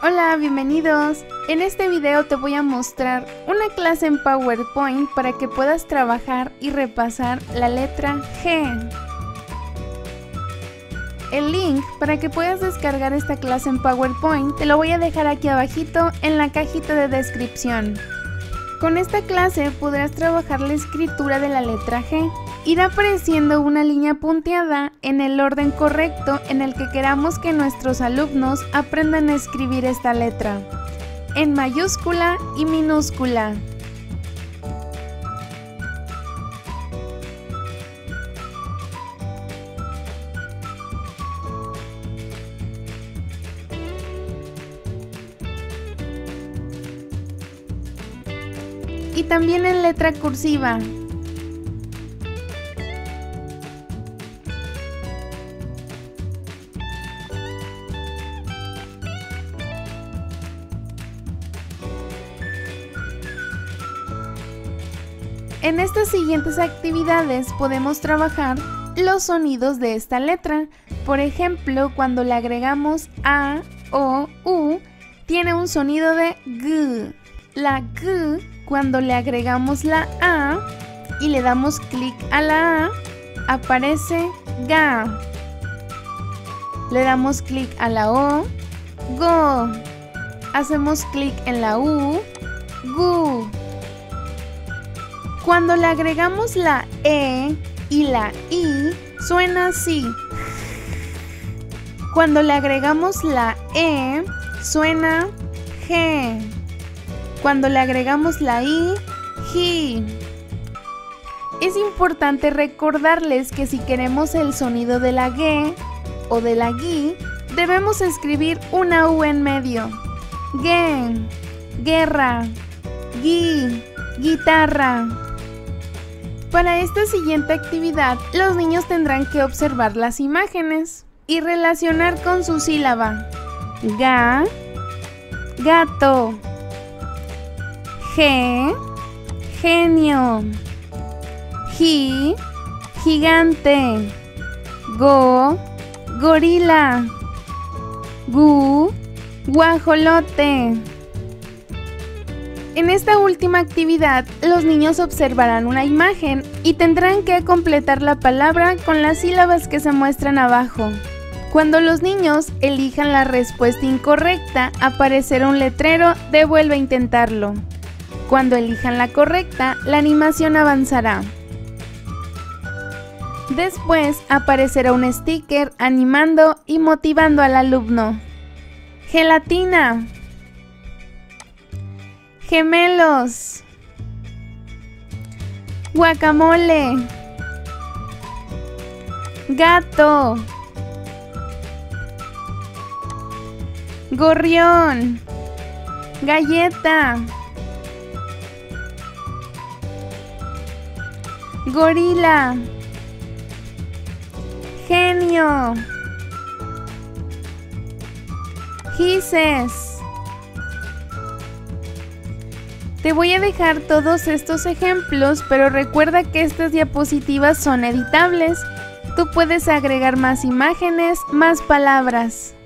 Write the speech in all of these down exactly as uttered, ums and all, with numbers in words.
Hola, bienvenidos. En este video te voy a mostrar una clase en PowerPoint para que puedas trabajar y repasar la letra G. El link para que puedas descargar esta clase en PowerPoint te lo voy a dejar aquí abajito en la cajita de descripción. Con esta clase podrás trabajar la escritura de la letra G. Irá apareciendo una línea punteada en el orden correcto en el que queramos que nuestros alumnos aprendan a escribir esta letra, en mayúscula y minúscula. Y también en letra cursiva. En estas siguientes actividades podemos trabajar los sonidos de esta letra. Por ejemplo, cuando le agregamos A, O, U, tiene un sonido de G. La G, cuando le agregamos la A y le damos clic a la A, aparece Ga. Le damos clic a la O, Go. Hacemos clic en la U, Gu. Cuando le agregamos la E y la I, suena así. Cuando le agregamos la E, suena G. Cuando le agregamos la I, Ji. Es importante recordarles que si queremos el sonido de la G o de la Gui, debemos escribir una U en medio. Ge, guerra, Gui, guitarra. Para esta siguiente actividad, los niños tendrán que observar las imágenes y relacionar con su sílaba. Ga, gato. Ge, genio. Ji, gigante. Go, gorila. Gu, guajolote. En esta última actividad, los niños observarán una imagen y tendrán que completar la palabra con las sílabas que se muestran abajo. Cuando los niños elijan la respuesta incorrecta, aparecerá un letrero de "Vuelve a intentarlo". Cuando elijan la correcta, la animación avanzará. Después aparecerá un sticker animando y motivando al alumno. Gelatina. Gemelos. Guacamole. Gato. Gorrión. Galleta. Gorila. Genio. Gises. Te voy a dejar todos estos ejemplos, pero recuerda que estas diapositivas son editables. Tú puedes agregar más imágenes, más palabras.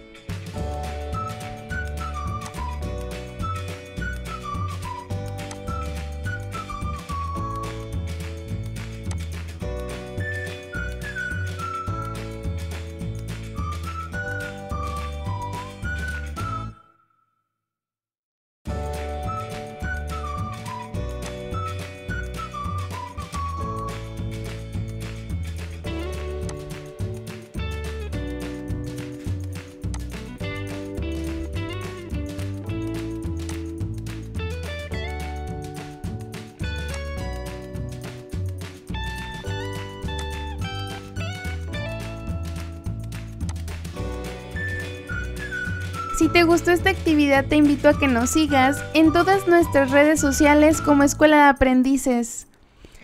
Si te gustó esta actividad, te invito a que nos sigas en todas nuestras redes sociales como Escuela de Aprendices.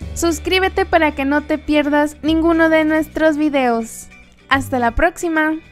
Suscríbete para que no te pierdas ninguno de nuestros videos. ¡Hasta la próxima!